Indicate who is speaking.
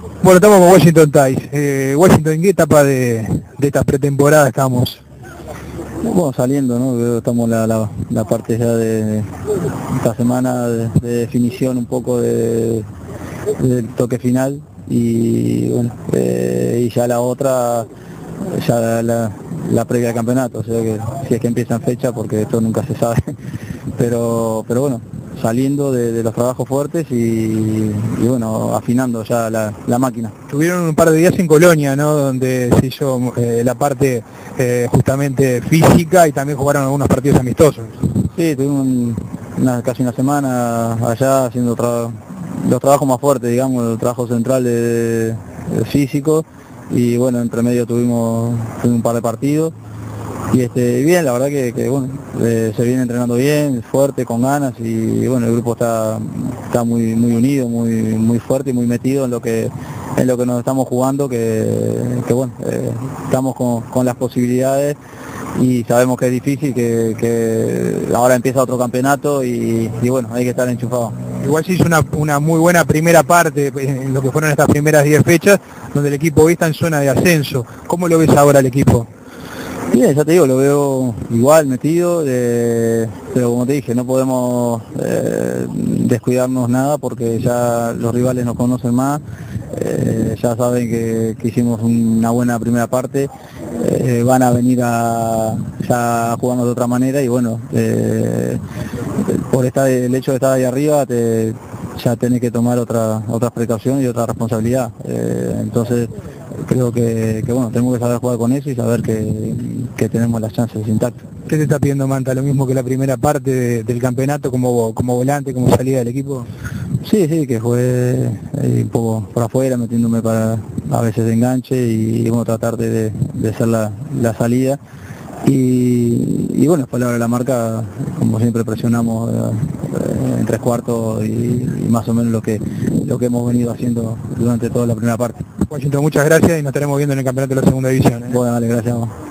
Speaker 1: Bueno, estamos con Washington Tais. Washington, ¿en qué etapa de esta pretemporada estamos?
Speaker 2: Bueno, saliendo, ¿no? Estamos la parte ya de esta semana de definición un poco del toque final y bueno, y ya la otra, ya la previa al campeonato, o sea que si es que empieza en fecha, porque esto nunca se sabe, pero bueno, saliendo de los trabajos fuertes y bueno, afinando ya la máquina.
Speaker 1: Tuvieron un par de días en Colonia, ¿no? Donde se hizo la parte justamente física y también jugaron algunos partidos amistosos.
Speaker 2: Sí, tuvimos casi una semana allá haciendo los trabajos más fuertes, digamos, el trabajo central de físico, y bueno, entre medio tuvimos un par de partidos y bien, la verdad que bueno, se viene entrenando bien, fuerte, con ganas, y bueno, el grupo está muy unido, muy fuerte y muy metido en lo que nos estamos jugando, que bueno, estamos con las posibilidades y sabemos que es difícil, que ahora empieza otro campeonato y bueno, hay que estar enchufado.
Speaker 1: Igual se hizo una muy buena primera parte en lo que fueron estas primeras 10 fechas, donde el equipo hoy está en zona de ascenso. ¿Cómo lo ves ahora el equipo?
Speaker 2: Bien, ya te digo, lo veo igual, metido, pero como te dije, no podemos descuidarnos nada, porque ya los rivales nos conocen más, ya saben que hicimos una buena primera parte, van a venir ya a jugarnos de otra manera, y bueno, por el hecho de estar ahí arriba, ya tenés que tomar otras precauciones y otra responsabilidad, entonces creo que bueno, tenemos que saber jugar con eso y saber que tenemos las chances intactas.
Speaker 1: ¿Qué te está pidiendo Manta? ¿Lo mismo que la primera parte del campeonato, como volante, como salida del equipo?
Speaker 2: Sí, que juegue un poco por afuera, metiéndome a veces de enganche y bueno, tratar de hacer la salida. Y bueno, después de la marca, como siempre, presionamos en 3/4 y más o menos lo que hemos venido haciendo durante toda la primera parte.
Speaker 1: Washington, muchas gracias y nos estaremos viendo en el campeonato de la segunda división.
Speaker 2: Bueno, dale, gracias.